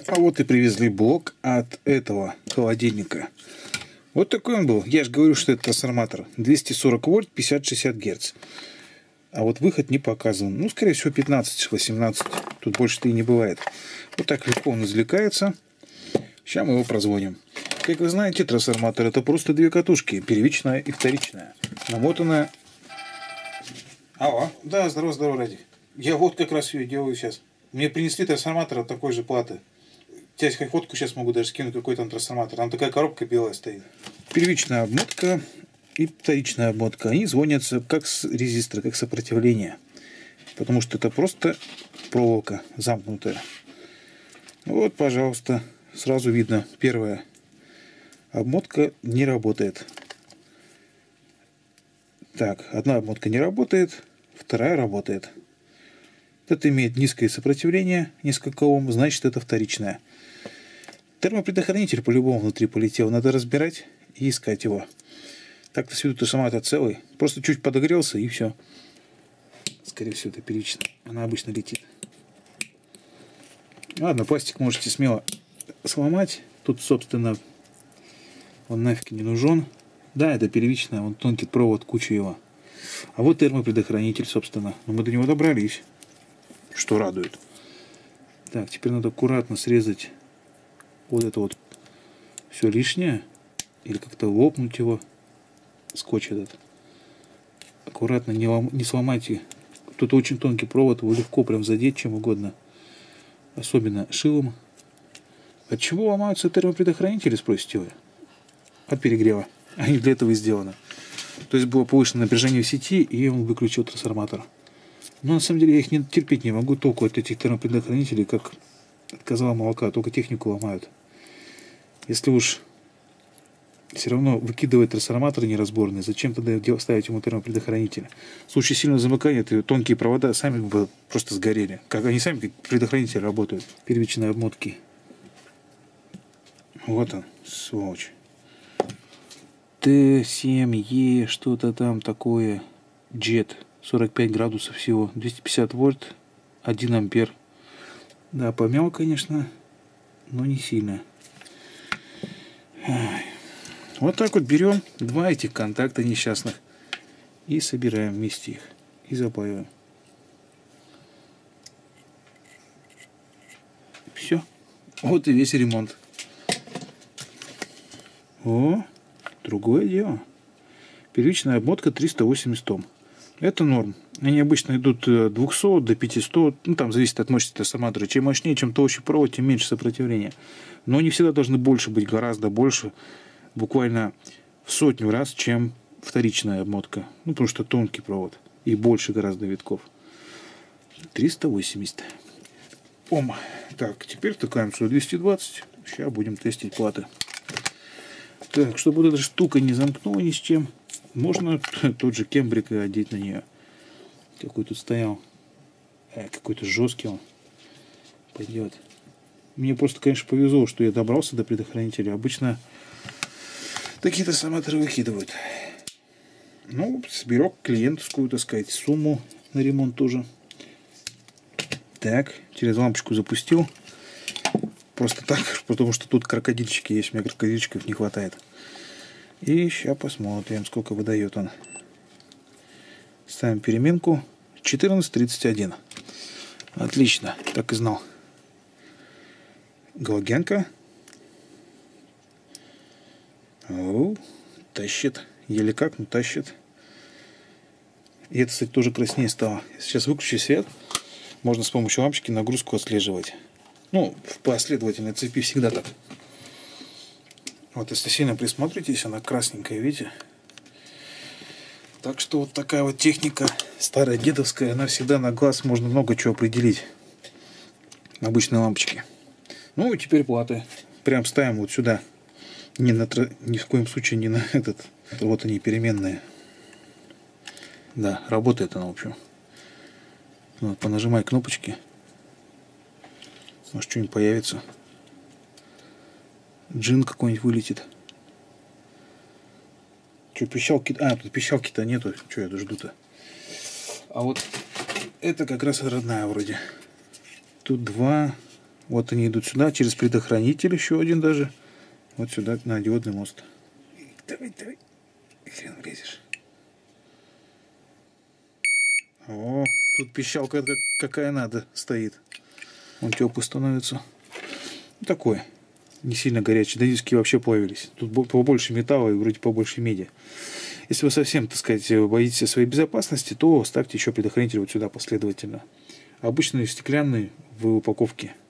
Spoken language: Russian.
А вот и привезли блок от этого холодильника. Вот такой он был. Я же говорю, что это трансформатор. 240 вольт, 50-60 Гц. А вот выход не показан. Ну, скорее всего, 15-18. Тут больше-то и не бывает. Вот так легко он извлекается. Сейчас мы его прозвоним. Как вы знаете, трансформатор — это просто две катушки. Первичная и вторичная. Намотанная. Алло. Да, здорово, Радик. Я вот как раз ее делаю сейчас. Мне принесли трансформатор от такой же платы. Я тебе фотку сейчас могу даже скинуть, какой там трансформатор. Там такая коробка белая стоит. Первичная обмотка и вторичная обмотка. Они звонятся как с резистора, как сопротивление. Потому что это просто проволока замкнутая. Вот, пожалуйста, сразу видно. Первая обмотка не работает. Так, одна обмотка не работает, вторая работает. Это имеет низкое сопротивление, несколько Ом, значит это вторичная. Термопредохранитель по-любому внутри полетел. Надо разбирать и искать его. Так-то с виду трансформатор целый. Просто чуть подогрелся и все. Скорее всего, это первичная. Она обычно летит. Ладно, пластик можете смело сломать. Тут, собственно, он нафиг не нужен. Да, это первичная. Вон тонкий провод, куча его. А вот термопредохранитель, собственно. Но мы до него добрались. Что радует. Так, теперь надо аккуратно срезать вот это вот все лишнее. Или как-то лопнуть его. Скотч этот. Аккуратно, не сломайте. Тут очень тонкий провод, его легко прям задеть чем угодно. Особенно шилом. От чего ломаются термопредохранители, спросите вы? От перегрева. Они для этого и сделаны. То есть было повышенное напряжение в сети, и он выключил трансформатор. Но на самом деле я их терпеть не могу. Толку от этих термопредохранителей, как от козла молока, только технику ломают. Если уж все равно выкидывать трансформатор неразборный, зачем тогда ставить ему термопредохранитель? В случае сильного замыкания тонкие провода сами бы просто сгорели. Как они сами, как предохранители, работают. Первичные обмотки. Вот он, сволочь. Т7Е, что-то там такое. Джет. 45 градусов всего. 250 вольт. 1 ампер. Да, помял, конечно, но не сильно. Вот так вот берем два этих контакта несчастных и собираем вместе их. И запаиваем. Все. Вот и весь ремонт. О, другое дело. Первичная обмотка 380 Ом. Это норм. Они обычно идут 200 до 500. Ну, там зависит от мощности трансформатора. Чем мощнее, чем толще провод, тем меньше сопротивления. Но они всегда должны больше быть, гораздо больше. Буквально в 100 раз, чем вторичная обмотка. Ну, потому что тонкий провод. И больше гораздо витков. 380 Ом. Так, теперь втыкаем сюда 220. Сейчас будем тестить платы. Так, чтобы эта штука не замкнула ни с чем, можно тот же кембрик одеть на нее. Какой тут стоял. Какой-то жесткий он. Пойдет. Мне просто, конечно, повезло, что я добрался до предохранителя. Обычно такие трансформаторы выкидывают. Ну, сберег клиентскую, так сказать, сумму на ремонт тоже. Так, через лампочку запустил. Просто так, потому что тут крокодильчики есть. У меня крокодильчиков не хватает. И сейчас посмотрим, сколько выдает он. Ставим переменку. 14:31. Отлично, так и знал. Галогенка. О, тащит. Еле как, но тащит. И это, кстати, тоже краснее стало. Сейчас выключу свет. Можно с помощью лампочки нагрузку отслеживать. Ну, в последовательной цепи всегда так. Вот, если сильно присмотритесь, она красненькая, видите? Так что вот такая вот техника старая дедовская, она всегда на глаз можно много чего определить. Обычные лампочки. Ну и теперь платы. Прям ставим вот сюда. Ни в коем случае не на этот. Вот они, переменные. Да, работает она, в общем. Вот, понажимай кнопочки. Может, что-нибудь появится. Джин какой-нибудь вылетит. Что, пищалки... А, тут пищалки-то нету. Что я тут жду-то? А вот это как раз родная вроде. Тут два. Вот они идут сюда, через предохранитель еще один даже. Вот сюда на диодный мост. Давай, давай. Хрен влезешь. О, тут пищалка какая надо стоит. Он теплый становится. Такой. Не сильно горячий. Да диски вообще плавились. Тут побольше металла и вроде побольше меди. Если вы совсем, так сказать, боитесь своей безопасности, то ставьте еще предохранитель вот сюда последовательно. Обычный стеклянный в упаковке.